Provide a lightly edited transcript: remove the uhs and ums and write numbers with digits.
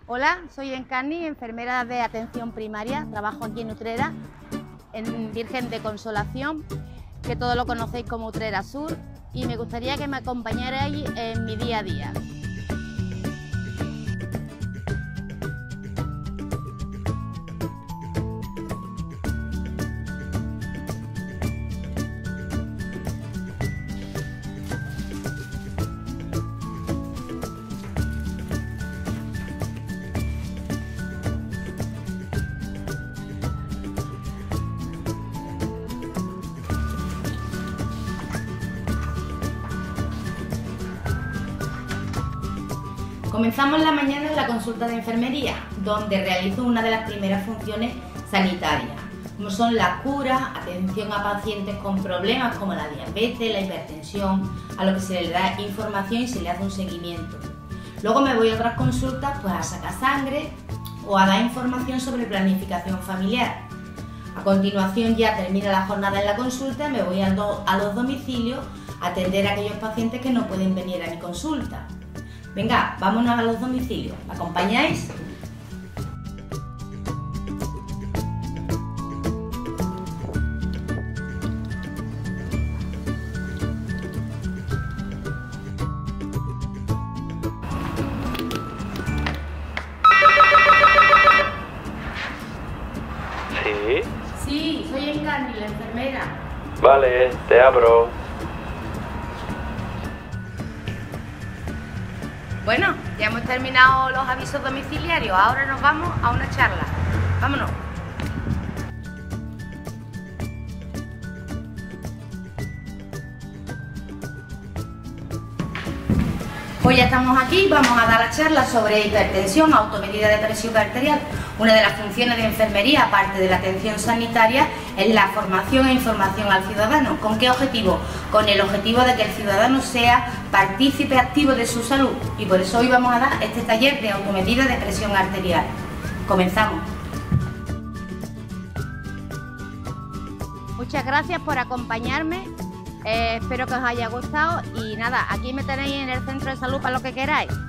Hola, soy Encarni, enfermera de atención primaria, trabajo aquí en Utrera, en Virgen de Consolación, que todos lo conocéis como Utrera Sur, y me gustaría que me acompañarais en mi día a día. Comenzamos la mañana en la consulta de enfermería, donde realizo una de las primeras funciones sanitarias, como son la cura, atención a pacientes con problemas como la diabetes, la hipertensión, a los que se les da información y se les hace un seguimiento. Luego me voy a otras consultas pues, a sacar sangre o a dar información sobre planificación familiar. A continuación ya termina la jornada en la consulta y me voy a los domicilios a atender a aquellos pacientes que no pueden venir a mi consulta. Venga, vámonos a los domicilios. ¿Me acompañáis? ¿Sí? Sí, soy Encarni, la enfermera. Vale, te abro. Bueno, ya hemos terminado los avisos domiciliarios, ahora nos vamos a una charla. Vámonos. Pues ya estamos aquí, vamos a dar la charla sobre hipertensión, automedida de presión arterial. Una de las funciones de enfermería, aparte de la atención sanitaria, es la formación e información al ciudadano. ¿Con qué objetivo? Con el objetivo de que el ciudadano sea partícipe activo de su salud. Y por eso hoy vamos a dar este taller de automedida de presión arterial. Comenzamos. Muchas gracias por acompañarme. Espero que os haya gustado y nada, aquí me tenéis en el centro de salud para lo que queráis.